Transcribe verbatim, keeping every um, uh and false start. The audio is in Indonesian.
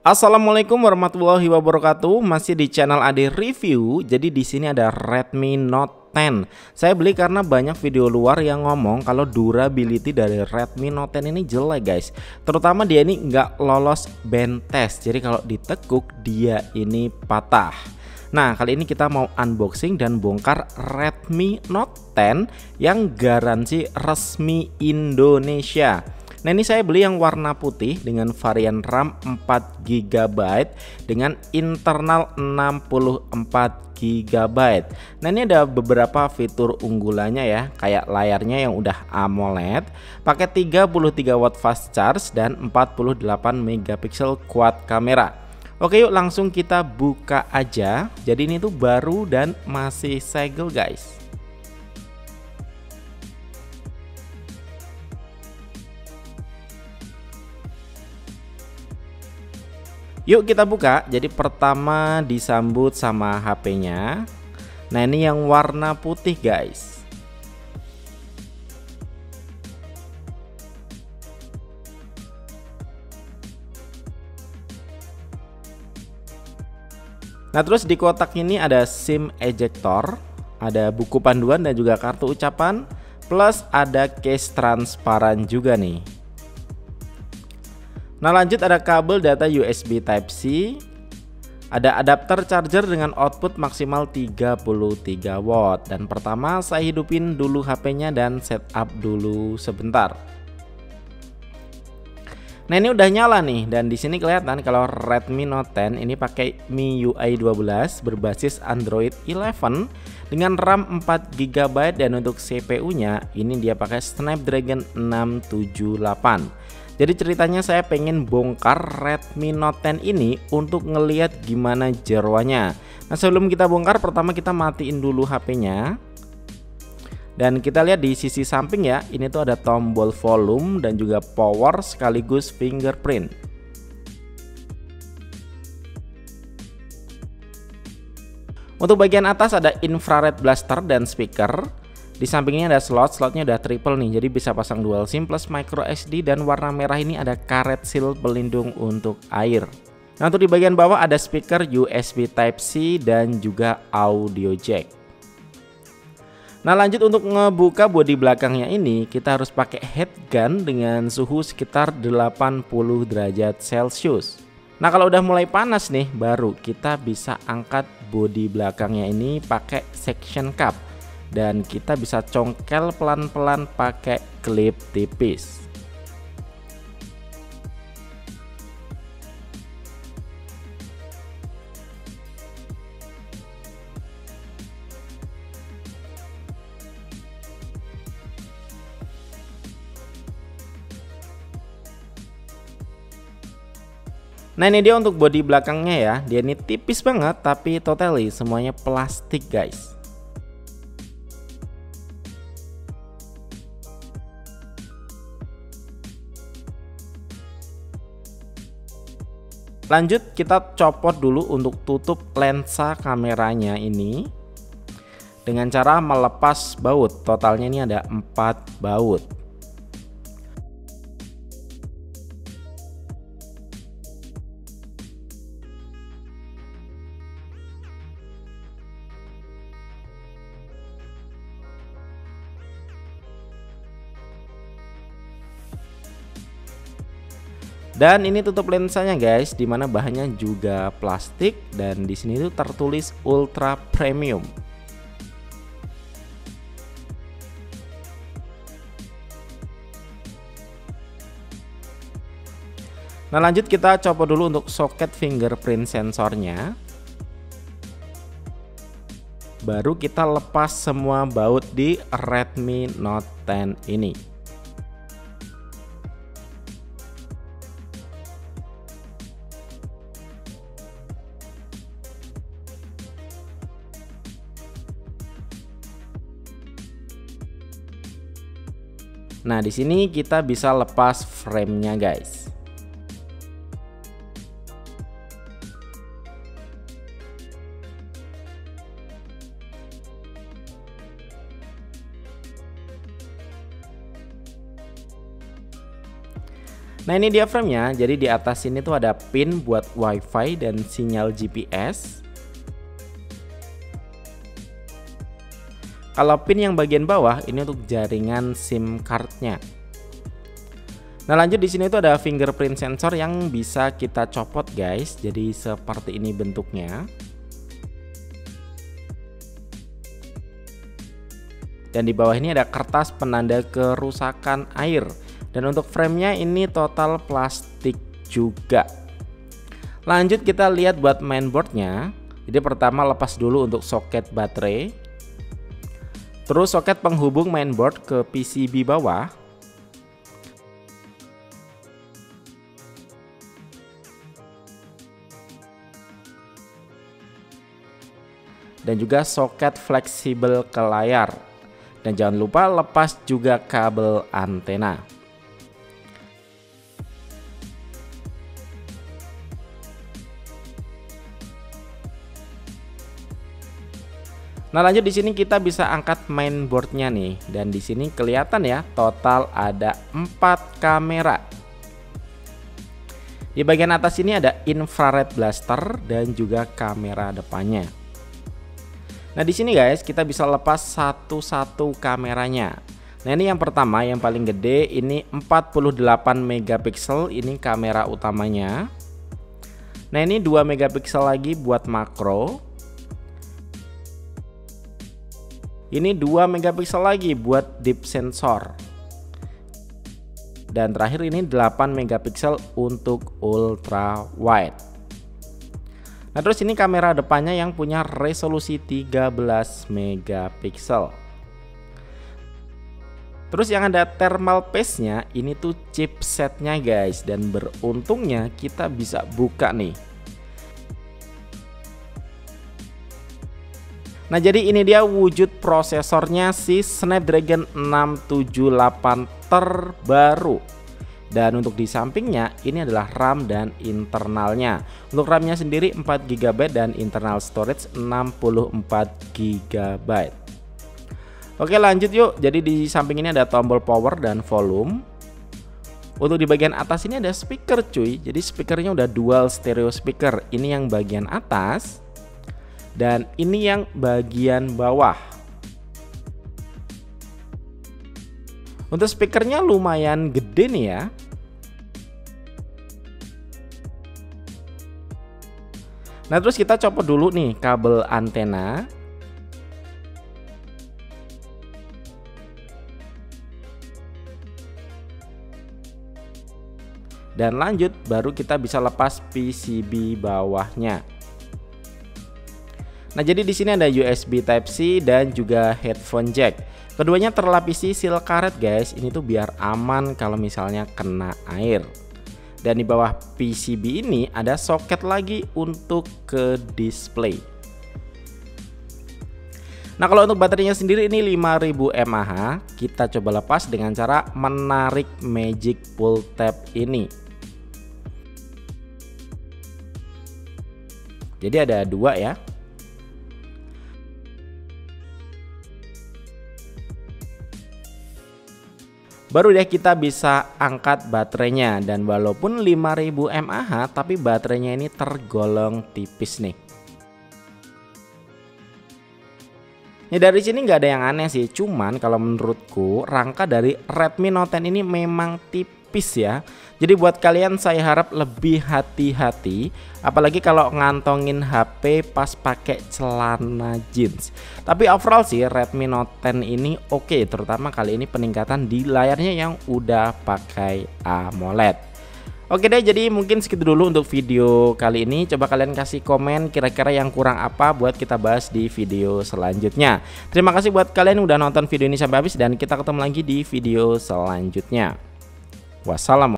Assalamualaikum warahmatullahi wabarakatuh. Masih di channel Ade Review. Jadi di sini ada Redmi Note sepuluh. Saya beli karena banyak video luar yang ngomong kalau durability dari Redmi Note sepuluh ini jelek guys. Terutama dia ini nggak lolos band test. Jadi kalau ditekuk dia ini patah. Nah, kali ini kita mau unboxing dan bongkar Redmi Note sepuluh yang garansi resmi Indonesia. Nah, ini saya beli yang warna putih dengan varian RAM empat giga byte dengan internal enam puluh empat giga byte. Nah, ini ada beberapa fitur unggulannya ya, kayak layarnya yang udah AMOLED, pakai tiga puluh tiga watt fast charge dan empat puluh delapan megapiksel quad kamera. Oke, yuk langsung kita buka aja. Jadi ini tuh baru dan masih segel guys. Yuk kita buka. Jadi pertama disambut sama H P-nya. Nah, ini yang warna putih guys. Nah, terus di kotak ini ada SIM ejector, ada buku panduan dan juga kartu ucapan, plus ada case transparan juga nih. Nah, lanjut ada kabel data U S B Type C, ada adapter charger dengan output maksimal tiga puluh tiga watt. Dan pertama saya hidupin dulu H P-nya dan setup dulu sebentar. Nah, ini udah nyala nih, dan di sini kelihatan kalau Redmi Note sepuluh ini pakai M I U I dua belas berbasis Android eleven dengan RAM empat giga byte, dan untuk C P U-nya ini dia pakai Snapdragon enam tujuh delapan. Jadi ceritanya saya pengen bongkar Redmi Note sepuluh ini untuk ngeliat gimana jeroannya. Nah, sebelum kita bongkar, pertama kita matiin dulu H P-nya. Dan kita lihat di sisi samping ya, ini tuh ada tombol volume dan juga power sekaligus fingerprint. Untuk bagian atas ada infrared blaster dan speaker. Di sampingnya ada slot, slotnya udah triple nih, jadi bisa pasang dual SIM plus micro S D, dan warna merah ini ada karet seal pelindung untuk air. Nah, untuk di bagian bawah ada speaker U S B Type C dan juga audio jack. Nah, lanjut untuk ngebuka bodi belakangnya ini kita harus pakai headgun dengan suhu sekitar delapan puluh derajat Celcius. Nah, kalau udah mulai panas nih, baru kita bisa angkat bodi belakangnya ini pakai suction cup. Dan kita bisa congkel pelan-pelan pakai klip tipis. Nah, ini dia untuk bodi belakangnya ya. Dia ini tipis banget, tapi totally semuanya plastik guys. Lanjut kita copot dulu untuk tutup lensa kameranya ini dengan cara melepas baut. Totalnya ini ada empat baut. Dan ini tutup lensanya guys, dimana bahannya juga plastik, dan di sini tuh tertulis ultra premium. Nah, lanjut kita copot dulu untuk soket fingerprint sensornya. Baru kita lepas semua baut di Redmi Note sepuluh ini. Nah, di sini kita bisa lepas frame-nya guys. Nah ini dia framenya, jadi di atas sini tuh ada pin buat wifi dan sinyal G P S. Kalau pin yang bagian bawah ini untuk jaringan SIM cardnya. Nah lanjut di sini tuh ada fingerprint sensor yang bisa kita copot guys, jadi seperti ini bentuknya. Dan di bawah ini ada kertas penanda kerusakan air. Dan untuk framenya ini total plastik juga. Lanjut kita lihat buat mainboardnya. Jadi pertama lepas dulu untuk soket baterai. Terus soket penghubung mainboard ke P C B bawah. Dan juga soket fleksibel ke layar. Dan jangan lupa lepas juga kabel antena. Nah lanjut di sini kita bisa angkat mainboardnya nih, dan di sini kelihatan ya total ada empat kamera. Di bagian atas ini ada infrared blaster dan juga kamera depannya. Nah di sini guys kita bisa lepas satu-satu kameranya. Nah ini yang pertama yang paling gede ini empat puluh delapan megapiksel, ini kamera utamanya. Nah ini dua megapiksel lagi buat makro. Ini dua megapiksel lagi buat deep sensor. Dan terakhir ini delapan megapiksel untuk ultra wide. Nah terus ini kamera depannya yang punya resolusi tiga belas megapiksel. Terus yang ada thermal paste-nya ini tuh chipsetnya guys, dan beruntungnya kita bisa buka nih. Nah jadi ini dia wujud prosesornya si Snapdragon enam tujuh delapan terbaru. Dan untuk di sampingnya ini adalah RAM dan internalnya. Untuk RAM-nya sendiri empat giga byte dan internal storage enam puluh empat giga byte. Oke lanjut yuk. Jadi di samping ini ada tombol power dan volume. Untuk di bagian atas ini ada speaker cuy. Jadi speakernya udah dual stereo speaker. Ini yang bagian atas dan ini yang bagian bawah. Untuk speakernya lumayan gede nih ya. Nah terus kita copot dulu nih kabel antena. Dan lanjut baru kita bisa lepas P C B bawahnya. Nah jadi di sini ada U S B Type C dan juga headphone jack. Keduanya terlapisi seal karet guys. Ini tuh biar aman kalau misalnya kena air. Dan di bawah P C B ini ada soket lagi untuk ke display. Nah kalau untuk baterainya sendiri ini lima ribu mAh. Kita coba lepas dengan cara menarik magic pull tab ini. Jadi ada dua ya. Baru deh kita bisa angkat baterainya, dan walaupun lima ribu mAh tapi baterainya ini tergolong tipis nih. Ya dari sini nggak ada yang aneh sih, cuman kalau menurutku rangka dari Redmi Note sepuluh ini memang tipis ya. Jadi buat kalian saya harap lebih hati-hati, apalagi kalau ngantongin H P pas pakai celana jeans. Tapi overall sih Redmi Note sepuluh ini oke, okay, terutama kali ini peningkatan di layarnya yang udah pakai AMOLED. Oke deh, jadi mungkin segitu dulu untuk video kali ini. Coba kalian kasih komen kira-kira yang kurang apa buat kita bahas di video selanjutnya. Terima kasih buat kalian yang udah nonton video ini sampai habis, dan kita ketemu lagi di video selanjutnya. Wassalamualaikum.